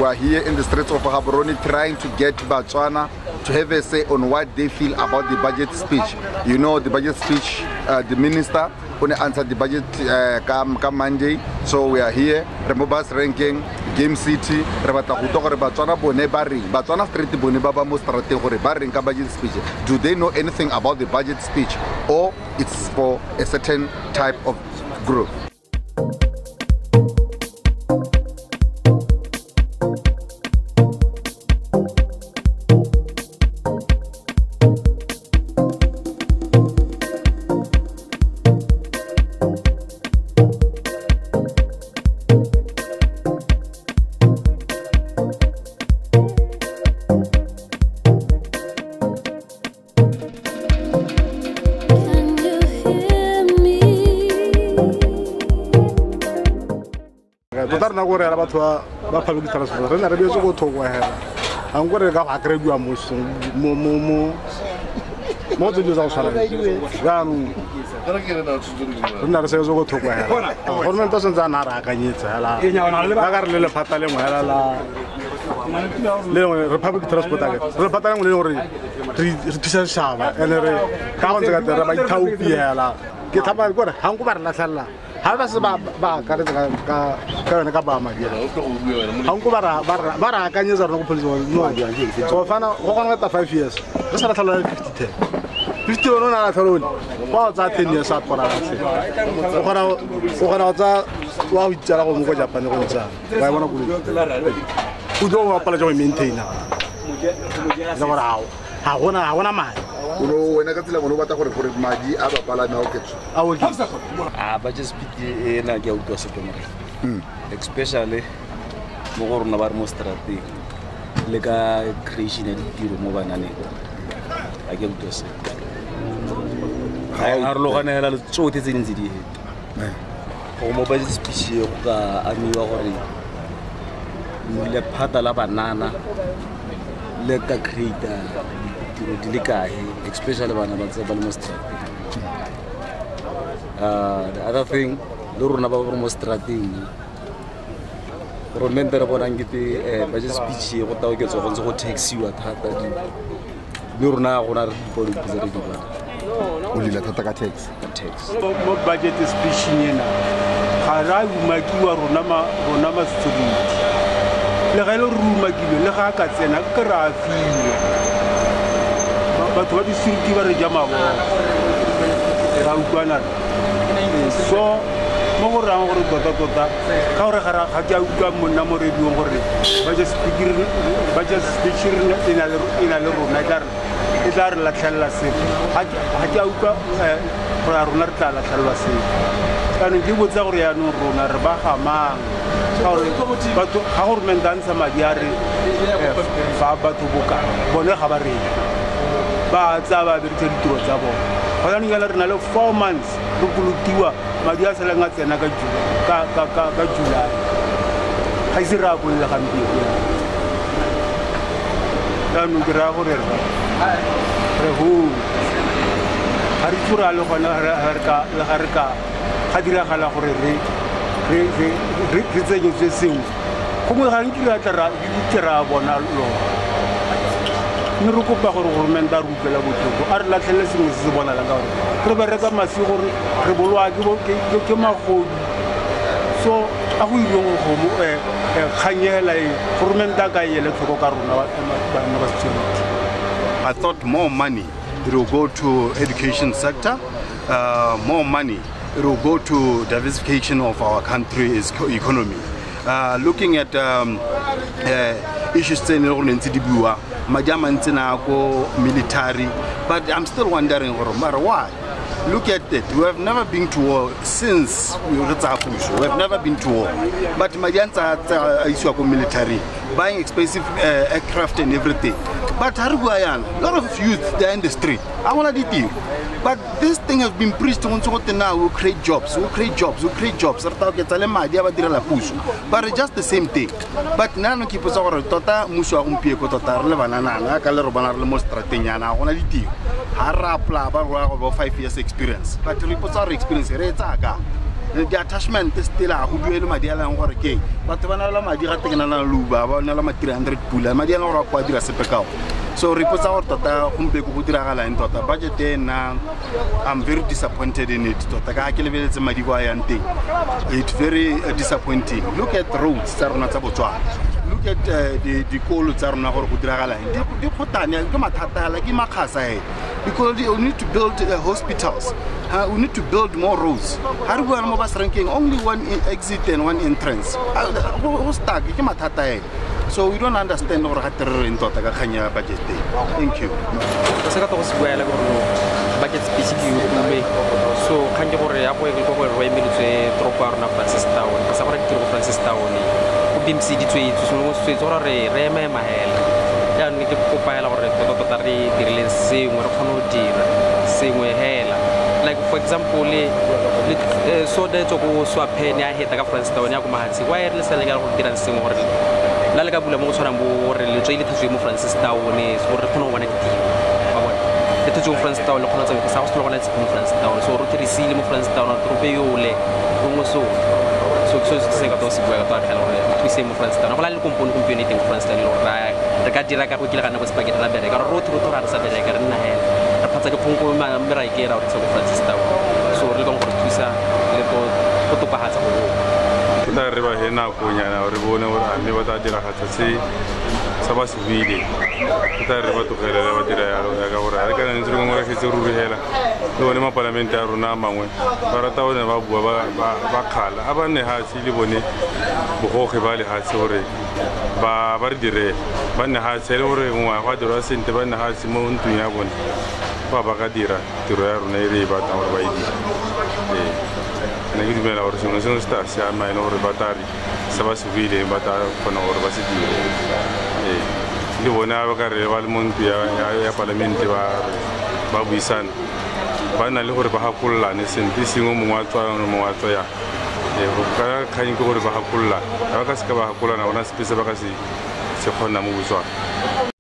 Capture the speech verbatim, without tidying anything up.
We are here in the streets of Gaborone trying to get Batswana to have a say on what they feel about the budget speech. You know, the budget speech, uh, the minister only answered the budget uh, come, come Monday. So we are here, Remobas ranking, Game City, Batswana Bone Barring, Batswana Street Bone Baba Mostrate or Barring budget speech. Do they know anything about the budget speech, or it's for a certain type of group? na gore la batho ba public transport re na re bezo go thokwa hela ang gore ka ga krebua mo mo mo mo mo tse tsa usala ga no re na re se go thokwa hela gore mento sentse na ra akanyetsa hela ga ga re le le phata le ngwela la le republic transport aga re phata le ngwe le gore re tisa shaba ene re ka go ntse ka tera ba ithaupi hela ke thapa gore hang go ba re latlhalla ha ba se ba ba ka re ka ka ka ka ba ma dia ha nko ba ra ba ra ka nyeza re go police no dia so fana go gona ta five years re sa tlhalola fifty ten fifty ono na tlhaloni ba tsa ten years a pora ra se go gona go gona tsa wa o itjara go mo go Japan go ntsa ba bona go go do wa pala jo maintainer za ba ra ha gona ha gona mali uno wena ka tsela mo batla gore gore madi a ba pala na o ketso a o ke a ba just piti ena ke auto se tona especially mo go rona ba re mo strategy le ka creation ya ditiro mo banane a ke auto se a re lo ganela le tsote tse dintsi di go mo ba speech go ka amiwa gore le phata la banana le ka creator especially when I'm uh, the other thing, Luruna almost strategy. Remember about Angiti, budget speech, what I get on the taxi at Hata. Luruna, one of the only let attack takes. What budget is speech in Harai Makiwa Ronama Ronama Street. Le Relo Rumaki, Le Hakats and Akarafi. But what is the very Jama? So, more around Gotagota, Kaurahara, Hajaga Munamori, but just speaking, but just speaking in a room, Nagar, Idar Lachalasi, Hajaga, Runarta Lachalasi, and you would Zauriano, Runarbaha, man, but how men dance a Magyari, Faba to Buka, Bonahabari. Ba tsaba be re ditiro tsa bona ga nna le rena le four months re kulutiwa madi a sela nga tsena ka ka ka ka July ga ise ra go le gampi ya no dira go re re ho ha re tsura le gona re ka le ga re ka ga dira gala gore re re re re tsenye se sengwe go mo ga ntira tla ra bona lo ni rukupa gore government a rupela botlhoko a re latlhele sengwe se se bona la ka gore re bereka masi gore re bolwa ke ke magodu so a go ile go go eh khanyela government a ka ile tlhoko ka rona ba ba security. I thought more money it will go to education sector, uh, more money it will go to diversification of our country's economy. Uh, looking at um, uh, issues in the military, but I'm still wondering why. Look at it. We have never been to war since we were We have never been to war. But Madianta is military, buying expensive uh, aircraft and everything. But Haruguayan, a lot of youth they're in the street. I want to tell you. But this thing has been preached on so now we'll create jobs, we'll create jobs, we'll create jobs. But it's just the same thing. But now keep us over Tota Musha Umpieko Tota Levanana, Calorobana Mostratina, one of the Harapla about five years experience. But reports our experience, Retaga. the attachment still a go duele madi a lang gore ke batho ba na la madi ga tekenana luba ba na la ma three hundred pula madi a lang gore kwa dira sepekao so re potsa gore tota gompe go diragala eng tota budget e na I'm very disappointed in it tota ka ke lebeletse madi kwa yang teng it's very uh, disappointing. Look at roads tsa rona tsa Botswana, look at uh, the the kolo tsa rona gore go diragala eng di khotane ke mathata la ke makgasa e because we need to build uh, hospitals. Uh, we need to build more roads. How do we know bus ranking? Only one exit and one entrance. Who's stuck? So we don't understand or hat in Tota Kanya budget. Thank you. Budget specific so can you go up with the way military tropa na Francis Town, Casabra Francis Town, Bim City to it, so or a reme mahel. Yan ni ko pala or totally the release same or deal, same way hell. Like for example, so that to go swap penny I hit a Francis Town, Yakumahati, wireless and I didn't see more. Lalagabula Mosarambo or really to remove Francis Town is or no one. The two friends town, local South Carolina friends town, so rotary seal friends town, Tropeole, Romoso. So, so say got those where we say friends town. I'll component community friends town, the Gadiraca, we can have a spaghetti, I got a road to Rotor, Saturday, I got in the head. A Patago Punko, I get out of friends town. So, we're going to Tusa, Potopahas. Kita riba hena punya na ribona ora ni wata dira hatasi sabas vili kita riba to khala riba dira yaro ga ora ga na nzuru ngora ke zuru hela no ne ma parliament ya rona mangwe bara tawo ne ba bua ba ba khala abane ha si le bone bo go ge ba le ha se hore ba ba re dire ba ne ha se le hore ngwa ga dira sente ba ne ha si mo ntu ya bone ba ba ga dira tiro ya rona ire ba ta ba idi eh na gidi mela or sono sono sta sia mai no batari saba civile bata kono or basiti eh ndi bona ba ka re ba le monti ya ya parliament ba ba buisana ba na le gore ba hakulla ne senti singo mo watswa no mo watswa ya eh go ka khanyi go gore ba hakulla ba ka se ka ba hakulla na ona space ba ka se se khona mo butswa